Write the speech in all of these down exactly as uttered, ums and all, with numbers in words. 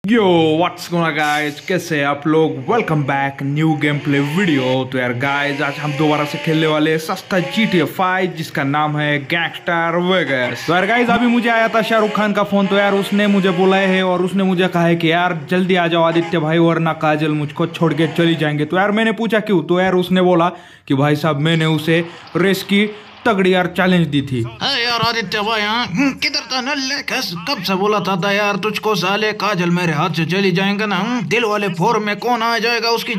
Yo what's gonna guys, कैसे आप लोग। Welcome back new game play video. तो यार गाइस, आज हम दोबारा से खेलने वाले सस्ता जी टी ए फाइव जिसका नाम है गैंगस्टर वेगास। तो यार गाइस, अभी मुझे आया था शाहरुख खान का फोन। तो यार उसने मुझे बुलाया है और उसने मुझे कहा है कि यार जल्दी आ जाओ आदित्य भाई, वरना काजल मुझको छोड़ के चली जाएंगे। तो यार मैंने पूछा क्यों। तो यार उसने बोला कि भाई साहब मैंने उसे रेस की तगड़ी यार चैलेंज दी थी। अरे यार आदित्य भाई, हाँ किधर था नल्ले, कब से बोला था, था यार तुझको, साले काजल मेरे हाथ से चली जाएंगे ना, दिल वाले फोर में कौन आ जाएगा उसकी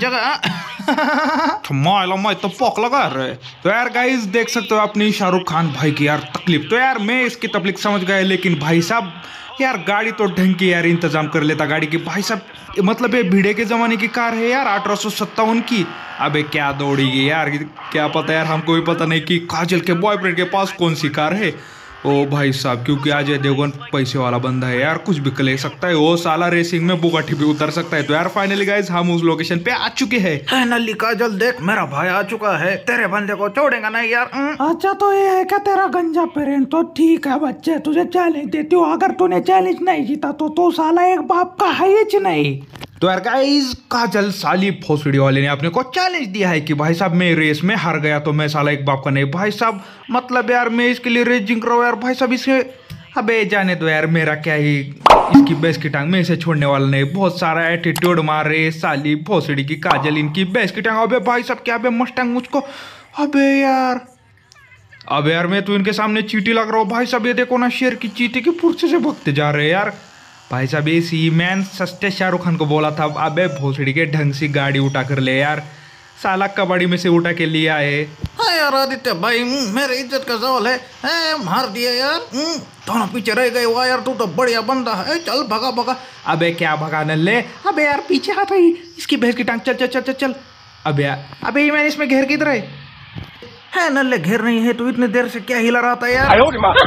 जगह। माय तो पोक लगा रहे। तो यार गाइस देख सकते हो अपनी शाहरुख खान भाई की यार तकलीफ। तो यार मैं इसकी तकलीफ समझ गया, लेकिन भाई साहब यार गाड़ी तो ढंग की यार इंतजाम कर लेता गाड़ी की। भाई साहब मतलब ये भिड़े के जमाने की कार है यार, अठारह सौ सत्तावन की। अबे क्या दौड़ेगी यार, क्या पता यार, हमको भी पता नहीं कि काजल के बॉयफ्रेंड के पास कौन सी कार है। ओ भाई साहब, क्योंकि अजय देवगन पैसे वाला बंदा है यार, कुछ भी ले सकता है। वो साला रेसिंग में बुगाटी भी उतर सकता है। तो यार फाइनली गाइस हम उस लोकेशन पे आ चुके हैं। नल्ली काजल देख, मेरा भाई आ चुका है, तेरे बंदे को छोड़ेगा नहीं यार। अच्छा तो ये है क्या तेरा गंजा पेरेंट। तो ठीक है बच्चे, तुझे चैलेंज देती हूँ। अगर तूने चैलेंज नहीं जीता तो तू साला एक बाप का है ही नहीं। तो यार गाइस, काजल साली भोसड़ी वाले ने अपने को चैलेंज दिया है कि भाई साहब मैं रेस में हार गया तो मैं साला एक बाप का नहीं। भाई साहब मतलब यार मैं इसके लिए रेस जिंक रहा हूँ यार। भाई साहब इसे अबे जाने दो यार, मेरा क्या ही इसकी बेस की टांग, मैं इसे छोड़ने वाला नहीं। बहुत सारा एटीट्यूड मार रहे साली भोसड़ी की काजल, इनकी बेस की टांग। अबे भाई साहब क्या अबे मस्टैंग मुझको, अबे यार अबे यार मैं तो इनके सामने चीटी लग रहा हूँ। भाई साहब ये देखो ना, शेर की चीटी की पुरसे से भगते जा रहे हैं यार। भाई साहब ये सी मैन सस्ते शाहरुख खान को बोला था अबे भोसड़ी के ढंग से गाड़ी उठा कर ले यार, साला कबाड़ी में से उठा के लिया है। हाँ यार आदित्य भाई, मेरे इज्जत का सवाल है, है मार दिया यार, दोनों पीछे रह गए। वाह यार तू तो बढ़िया बंदा है, चल भगा भगा। अबे क्या भगाने ले, अबे यार पीछे हट रही इसकी भैंस की टांग, चल चल चल चल चल। अबे यार अबे मैंने इसमें घेर किधर है, है नल्ले घेर नहीं है, तू इतने देर से क्या हिला रहा था यार।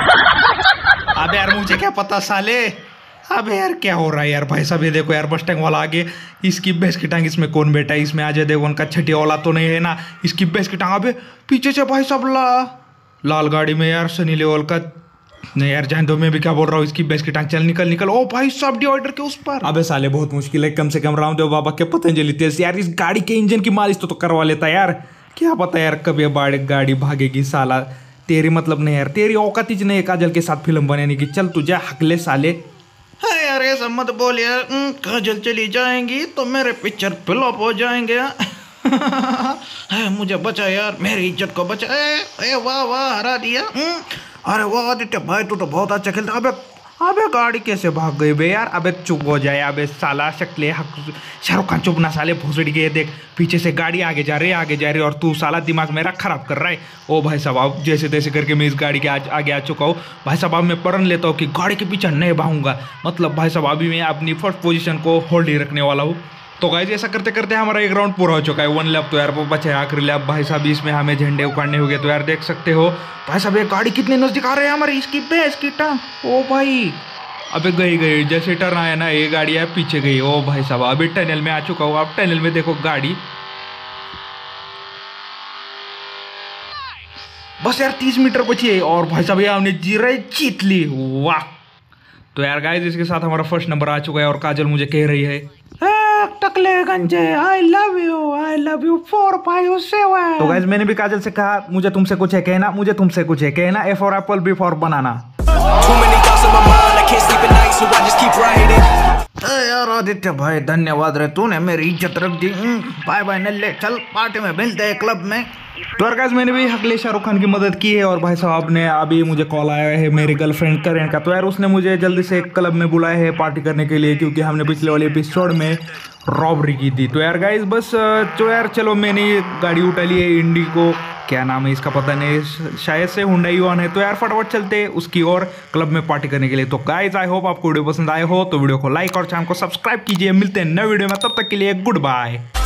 अबे यार मुझे क्या पता साले। अबे यार क्या हो रहा है यार। भाई साहब ये देखो यार बस्टैंग वाला आगे, इसकी भैंस की टांग इसमें कौन बैठा है, इसमें अजय देवगन का छठी वाला तो नहीं है ना, इसकी भैंस की टांग। अबे पीछे से भाई साहब ला लाल गाड़ी में यार सनी लेवल का, नहीं यार जान दो, मैं भी क्या बोल रहा हूँ, इसकी भैंस की टांग, चल निकल निकल। ओ भाई साहब डिवाइडर के उस पर। अबे साले बहुत मुश्किल है, कम से कम रामदेव बाबा के पतंजलि तेल से यार इस गाड़ी के इंजन की मालिश तो, तो करवा लेता यार। क्या पता यार कभी बाड़ गाड़ी भागेगी साला, तेरी मतलब नहीं यार, तेरी औकात ही नहीं है काजल के साथ फिल्म बनाने की। चल तुझे हकले साले। है यार ऐसा मत बोल यार, काजल चली जाएंगी तो मेरे पिक्चर फ्लॉप हो जाएंगे। है मुझे बचा यार, मेरी इज्जत को बचा। ए, ए वाह वाह हरा दिया। अरे वाह आदित्य भाई तू तो बहुत अच्छा खेलता। अबे अबे गाड़ी कैसे भाग गई बे यार। अबे चुप हो जाए अबे साला शक्ले, शाहरुख खान चुप ना साले भोसड़ी के। देख पीछे से गाड़ी आगे जा रही है आगे जा रही है और तू साला दिमाग मेरा खराब कर रहा है। ओ भाई साहब अब जैसे तैसे करके मैं इस गाड़ी के आज आगे आ चुका हूँ। भाई साहब अब मैं प्रण लेता हूँ कि गाड़ी के पीछे नहीं भागूंगा। मतलब भाई साहब अभी मैं अपनी फर्स्ट पोजीशन को होल्ड ही रखने वाला हूँ। तो गाइस ऐसा करते करते हमारा एक राउंड पूरा हो चुका है, वन लैप। तो यार वो बचे आखिरी लैप। भाई साहब इसमें हमें झंडे उखाड़ने हो गए। तो यार देख सकते हो भाई साहब ये गाड़ी कितने नजदीक आ रहे हैं हमारी, इसकी भैंस की टांग। ओ भाई अबे गई गई, जैसे टर्न आया ना ये गाड़ी है पीछे गई। ओ भाई साहब अभी टनल में आ चुका हूँ। अब टनल में देखो गाड़ी, बस यार तीस मीटर बची है और भाई साहब ये हमने जीरा जीत ली। वाह। तो यार गाइस इसके साथ हमारा फर्स्ट नंबर आ चुका है और काजल मुझे कह रही है टकले गंजे I love you I love you four five seven. तो गाइस मैंने भी काजल से कहा मुझे तुमसे कुछ है कहना, मुझे तुमसे कुछ है कहना। A for apple, B for banana. यार आदित्य भाई धन्यवाद रे, तूने मेरी इज्जत रख दी। बाय बाय नल्ले, चल पार्टी में मिलते हैं क्लब में। तो यार गाइस मैंने भी हकले शाहरुख खान की मदद की है और भाई साहब ने अभी मुझे कॉल आया है मेरी गर्लफ्रेंड करण का। तो यार उसने मुझे जल्दी से एक क्लब में बुलाया है पार्टी करने के लिए, क्योंकि हमने पिछले वाले एपिसोड में रॉबरी की थी। तो यार गाइस बस तो यार चलो मैंने ये गाड़ी उठा ली है, इंडिगो क्या नाम है इसका पता नहीं, शायद से हुंडई वन है। तो यार फटाफट चलते उसकी और क्लब में पार्टी करने के लिए। तो गाइस आई होप आपको वीडियो पसंद आए हो तो वीडियो को लाइक और चैनल को सब्सक्राइब कीजिए। मिलते हैं नए वीडियो में, तब तक के लिए गुड बाय।